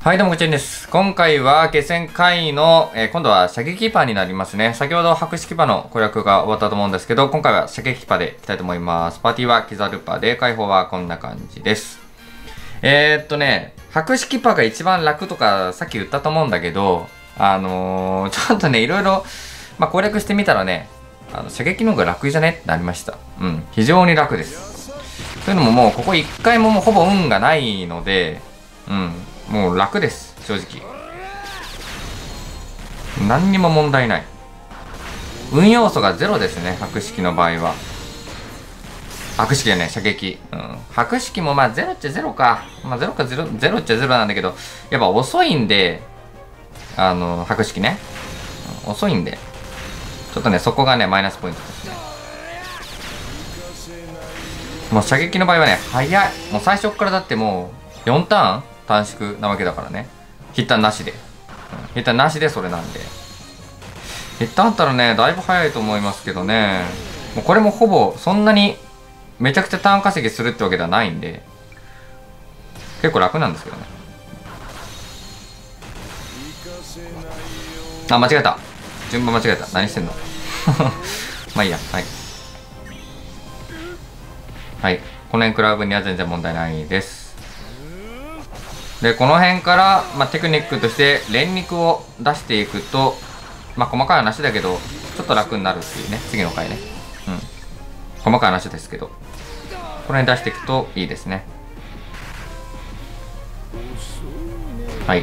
はい、どうも、こちらです。今回は、決戦会の、今度は射撃パーになりますね。先ほど白式パの攻略が終わったと思うんですけど、今回は射撃パでいきたいと思います。パーティーはキザルパで、解放はこんな感じです。白式パが一番楽とか、さっき言ったと思うんだけど、ちょっとね、いろいろ、攻略してみたらね、射撃の方が楽じゃねってなりました。うん、非常に楽です。というのももう、ここ1回ももうほぼ運がないので、もう楽です、正直。何にも問題ない。運要素がゼロですね、白式の場合は。白式じゃね、射撃。白式もゼロっちゃゼロか。ゼロかゼロっちゃゼロなんだけど、やっぱ遅いんで、白式ね。遅いんで。ちょっとね、そこがね、マイナスポイントですね。もう射撃の場合はね、早い。もう最初からだってもう、4ターン短縮なわけだからね。ヒッターなしで。ヒッターなしでそれなんで。ヒッターあったらね、だいぶ早いと思いますけどね。もうこれもほぼ、そんなに、めちゃくちゃターン稼ぎするってわけではないんで、結構楽なんですけどね。あ、間違えた。順番間違えた。何してんのまあいいや。はい。はい。この辺食らう分には全然問題ないです。で、この辺から、テクニックとして連肉を出していくと、細かい話だけど、ちょっと楽になるっていうね、次の回ね。細かい話ですけど、この辺出していくといいですね。はい。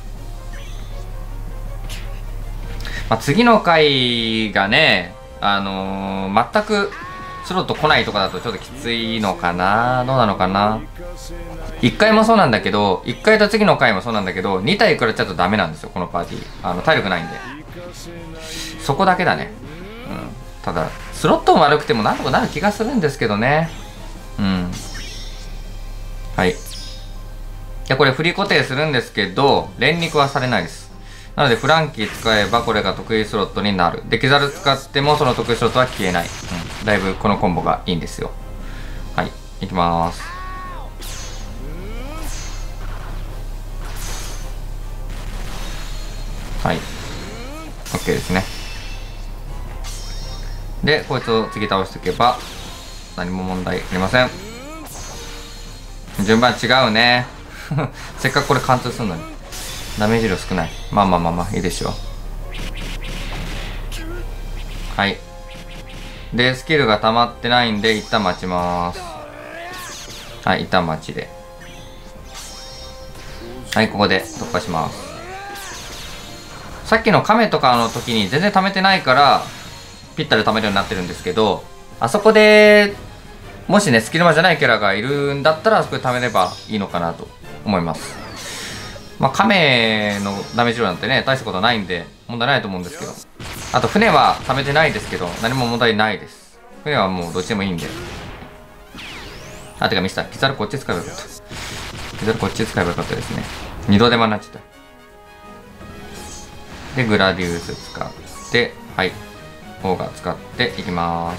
次の回がね、全くスロット来ないとかだとちょっときついのかな、どうなのかな。1回もそうなんだけど、1回と次の回もそうなんだけど、2体食らっちゃうとダメなんですよ、このパーティー。体力ないんで。そこだけだね。ただ、スロット悪くてもなんとかなる気がするんですけどね。はい。じゃこれ振り固定するんですけど、連肉はされないです。なので、フランキー使えばこれが得意スロットになる。で、キザル使ってもその得意スロットは消えない。だいぶこのコンボがいいんですよ。はい。いきまーす。はい。OK ですね。で、こいつを次倒しておけば、何も問題ありません。順番違うね。せっかくこれ貫通するのに。ダメージ量少ない。まあ、いいでしょう。はい。で、スキルが溜まってないんで、一旦待ちます。はい、一旦待ちで。はい、ここで突破します。さっきの亀とかの時に全然溜めてないから、ピッタで溜めるようになってるんですけど、あそこで、もしね、スキルマじゃないキャラがいるんだったら、あそこで溜めればいいのかなと思います。亀のダメージ量なんてね、大したことないんで、問題ないと思うんですけど。あと、船は溜めてないですけど、何も問題ないです。船はもうどっちでもいいんで。てかミスター、キザルこっち使えばよかった。キザルこっち使えばよかったですね。二度手間になっちゃった。で、グラディウス使って、はい。オーガ使っていきます。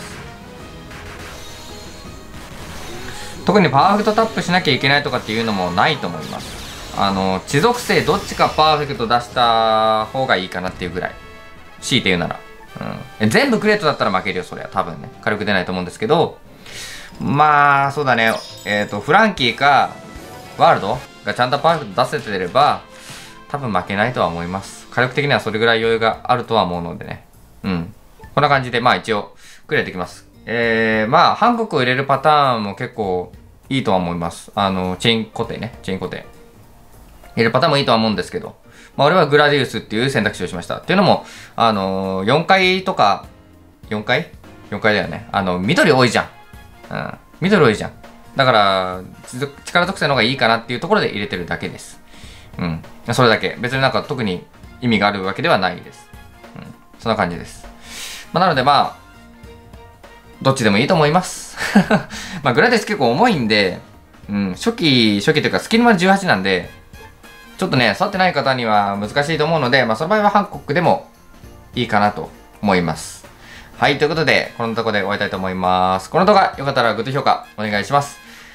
特にパーフェクトタップしなきゃいけないとかっていうのもないと思います。地属性どっちかパーフェクト出した方がいいかなっていうぐらい。強いて言うなら。全部クレートだったら負けるよ、それは。多分ね。軽く出ないと思うんですけど、そうだね。フランキーか、ワールドがちゃんとパーフェクト出せてれば、多分負けないとは思います。火力的にはそれぐらい余裕があるとは思うのでね。こんな感じで、一応、クリアできます。韓国を入れるパターンも結構いいとは思います。チェーン固定ね。チェーン固定。入れるパターンもいいとは思うんですけど。俺はグラディウスっていう選択肢をしました。っていうのも、4回とか、4回だよね。緑多いじゃん。緑多いじゃん。だから、力属性の方がいいかなっていうところで入れてるだけです。それだけ。別になんか特に意味があるわけではないです。そんな感じです。なのでどっちでもいいと思います。グラディウス結構重いんで、初期というかスキルまで18なんで、ちょっとね、触ってない方には難しいと思うので、その場合は韓国でもいいかなと思います。はい、ということで、このところで終わりたいと思います。この動画良かったらグッド評価お願いします。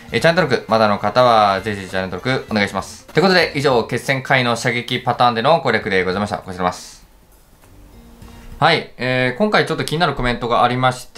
チャンネル登録、まだの方は、ぜひチャンネル登録お願いします。ということで、以上、決戦回の射撃パターンでの攻略でございました。こちらます。はい、今回ちょっと気になるコメントがありまして、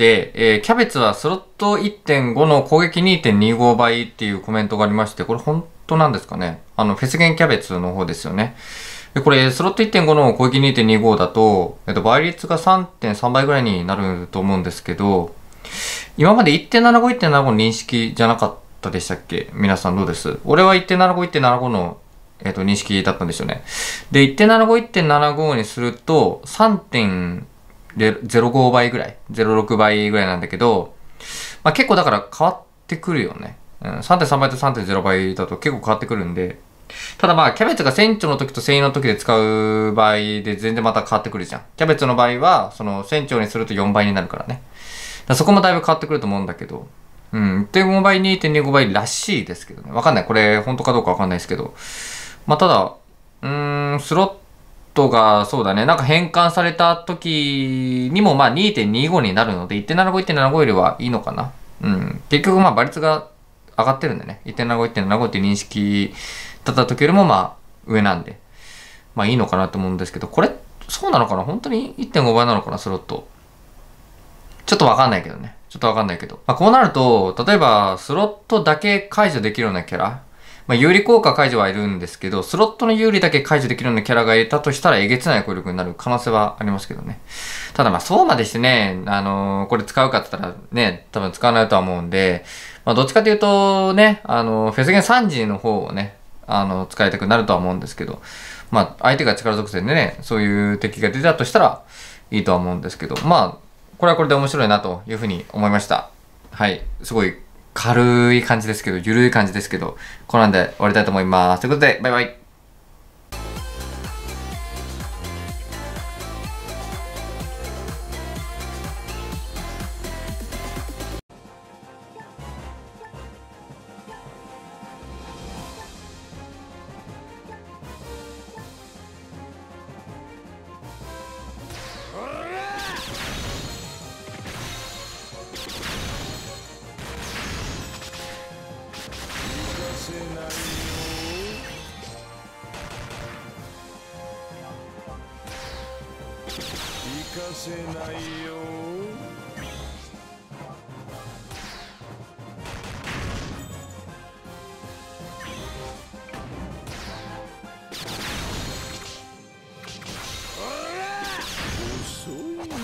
キャベツはスロット 1.5 の攻撃 2.25 倍っていうコメントがありまして、これ本当なんですかね。フェスゲンキャベツの方ですよね。で、これ、スロット 1.5 の攻撃 2.25 だと、倍率が 3.3 倍ぐらいになると思うんですけど、今まで 1.75、1.75 の認識じゃなかったでしたっけ？皆さんどうです？俺は 1.75、1.75 の認識だったんですよね。で、1.75、1.75 にすると、3.05 倍ぐらい、06倍ぐらいなんだけど、まあ結構だから変わってくるよね。3.3 倍と 3.0 倍だと結構変わってくるんで、ただまあ、キャベツが船長の時と船員の時で使う場合で全然また変わってくるじゃん。キャベツの場合は、その船長にすると4倍になるからね。そこもだいぶ変わってくると思うんだけど、1.5 倍、2.25 倍らしいですけどね。わかんない。これ本当かどうかわかんないですけど。まあ、ただ、スロットが、そうだね、なんか変換された時にも、まあ、2.25 になるので、1.75、1.75 よりはいいのかな。結局、まあ、倍率が上がってるんでね。1.75、1.75 っていう認識だった時よりも、まあ、上なんで、まあ、いいのかなと思うんですけど、これ、そうなのかな？本当に 1.5 倍なのかな、スロット。ちょっとわかんないけどね。ちょっとわかんないけど。まあ、こうなると、例えば、スロットだけ解除できるようなキャラ、まあ、有利効果解除はいるんですけど、スロットの有利だけ解除できるようなキャラがいたとしたら、えげつない効力になる可能性はありますけどね。ただまあ、そうまでしてね、これ使うかって言ったらね、多分使わないとは思うんで、まあ、どっちかというとね、フェスゲン3時の方をね、使いたくなるとは思うんですけど、まあ、相手が力属性でね、そういう敵が出たとしたら、いいとは思うんですけど、まあ、これはこれで面白いなというふうに思いました。はい。すごい軽い感じですけど、ゆるい感じですけど、こんなんで終わりたいと思います。ということで、バイバイ。行かせないよ。遅いね。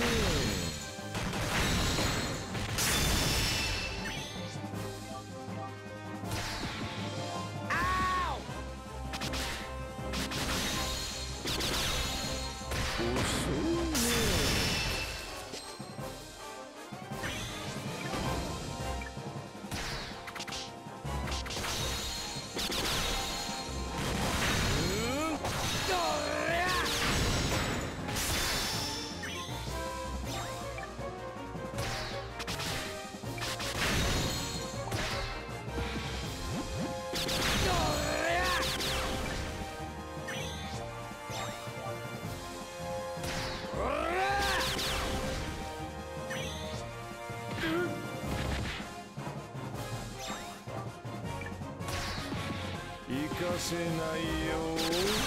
行かせないよ。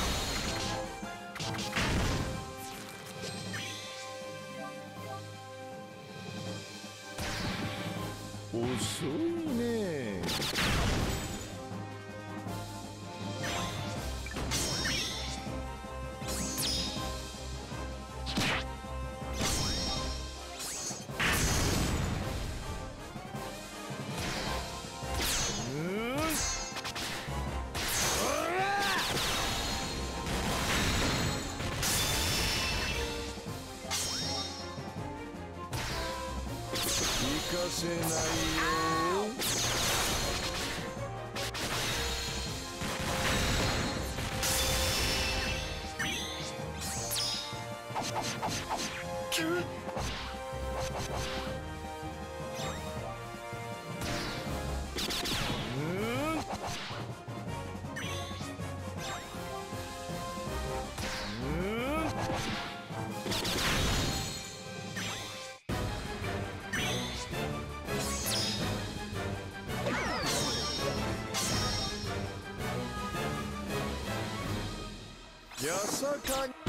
遅いね。行かせないよ。 さかに